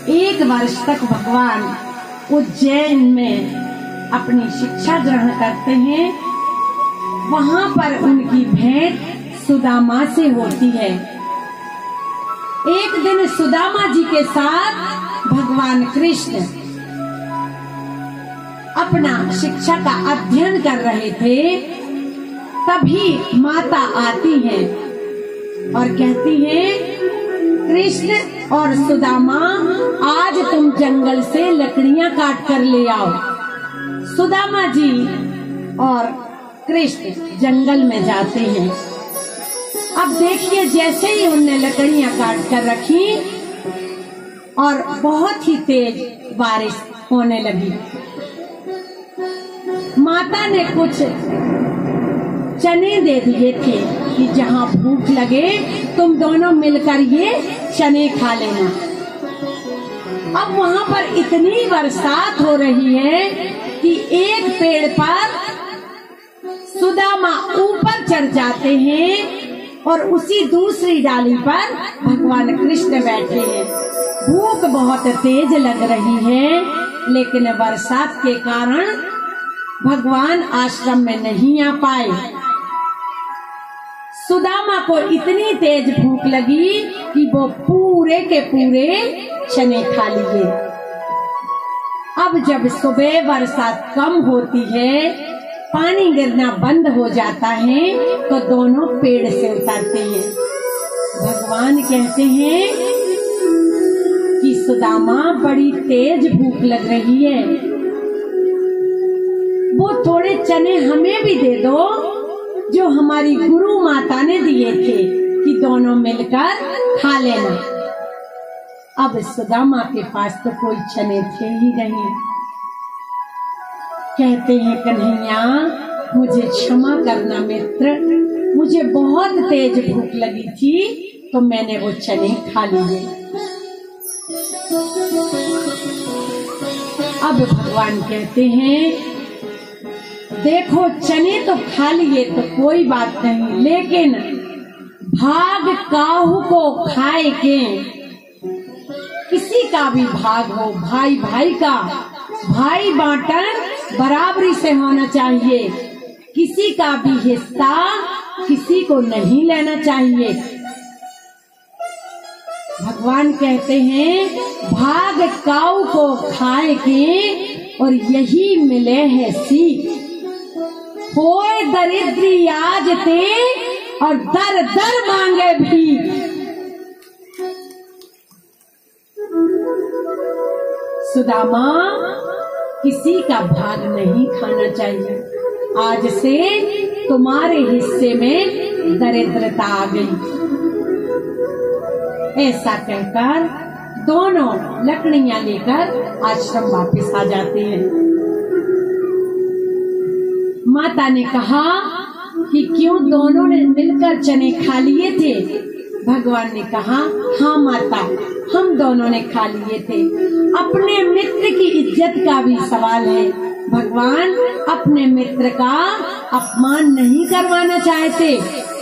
1 वर्ष तक भगवान उज्जैन में अपनी शिक्षा ग्रहण करते हैं। वहाँ पर उनकी भेंट सुदामा से होती है। एक दिन सुदामा जी के साथ भगवान कृष्ण अपना शिक्षा का अध्ययन कर रहे थे। तभी माता आती है और कहती है, कृष्ण और सुदामा, आज तुम जंगल से लकड़ियां काट कर ले आओ। सुदामा जी और कृष्ण जंगल में जाते हैं। अब देखिए, जैसे ही उनने लकड़ियां काट कर रखी और बहुत ही तेज बारिश होने लगी। माता ने कुछ चने दे दिए थे कि जहाँ भूख लगे तुम दोनों मिलकर ये चने खा लेना। अब वहाँ पर इतनी बरसात हो रही है कि एक पेड़ पर सुदामा ऊपर चढ़ जाते हैं और उसी दूसरी डाली पर भगवान कृष्ण बैठे हैं। भूख बहुत तेज लग रही है, लेकिन बरसात के कारण भगवान आश्रम में नहीं आ पाए। सुदामा को इतनी तेज भूख लगी कि वो पूरे के पूरे चने खा लिए। अब जब सुबह बरसात कम होती है, पानी गिरना बंद हो जाता है, तो दोनों पेड़ से उतरते हैं। भगवान कहते हैं कि सुदामा, बड़ी तेज भूख लग रही है, वो थोड़े चने हमें भी दे दो जो हमारी गुरु माता ने दिए थे कि दोनों मिलकर खा लेना। अब सुदामा के पास तो कोई चने थे ही नहीं। कहते हैं, कन्हैया, मुझे क्षमा करना मित्र, मुझे बहुत तेज भूख लगी थी तो मैंने वो चने खा लिए। अब भगवान कहते हैं, देखो, चने तो खा लिए तो कोई बात नहीं, लेकिन भाग काहू को खाए के। किसी का भी भाग हो, भाई भाई का, भाई बांटन बराबरी से होना चाहिए। किसी का भी हिस्सा किसी को नहीं लेना चाहिए। भगवान कहते हैं, भाग काऊ को खाए के और यही मिले है सीख। होए दरिद्री आज ते और दर दर मांगे भी। सुदामा, किसी का भाग नहीं खाना चाहिए। आज से तुम्हारे हिस्से में दरिद्रता आ गई। ऐसा कहकर दोनों लकड़ियां लेकर आश्रम वापस आ जाते हैं। माता ने कहा कि क्यों दोनों ने मिलकर चने खा लिए थे? भगवान ने कहा, हाँ माता, हम दोनों ने खा लिए थे। अपने मित्र की इज्जत का भी सवाल है। भगवान अपने मित्र का अपमान नहीं करवाना चाहते।